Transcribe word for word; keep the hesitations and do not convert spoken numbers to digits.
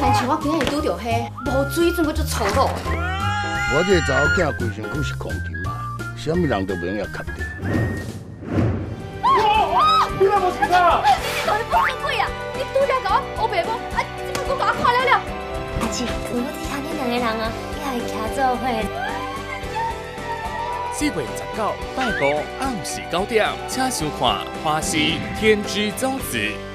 亲像我今日拄着迄无水准，佫足粗鲁。 我这查某囝规身躯是空tim啊，什么人都袂用要确定。 你哪无听到？ 你到底不出鬼啊？你拄则甲我黑白无，啊，即摆佫甲我看了了。 阿姊，有我只听恁两个人啊，也会徛做伙。 四月十九拜五暗时九点，请收看《花溪天之骄子》。